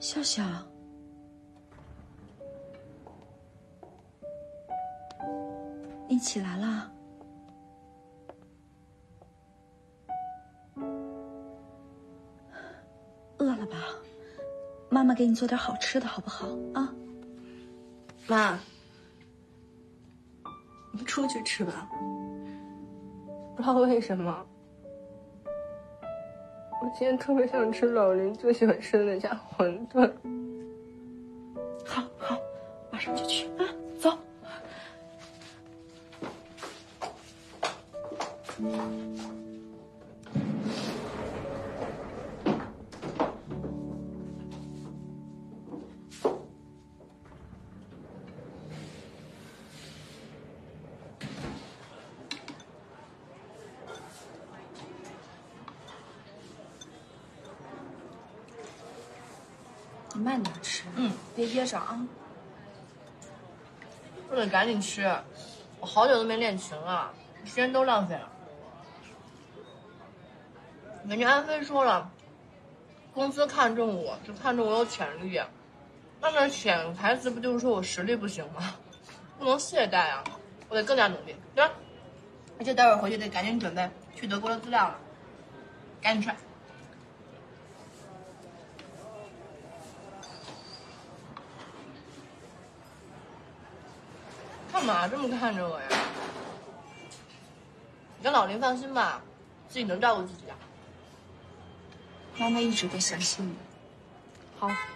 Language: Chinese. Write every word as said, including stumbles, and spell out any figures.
笑笑，你起来了？饿了吧？妈妈给你做点好吃的，好不好啊？ 妈，我们出去吃吧。不知道为什么，我今天特别想吃老林最喜欢吃的那家馄饨。 好，好，马上就去啊！走。你慢点吃，嗯，别噎着啊。 我得赶紧吃，我好久都没练琴了，时间都浪费了。人家安飞说了，公司看中我，就看中我有潜力。那么潜台词不就是说我实力不行吗？不能懈怠啊，我得更加努力，对吧？而且待会儿回去得赶紧准备去德国的资料了，赶紧吃。干嘛这么看着我呀？你跟老林放心吧，自己能照顾自己的。 妈妈一直都相信你。 好。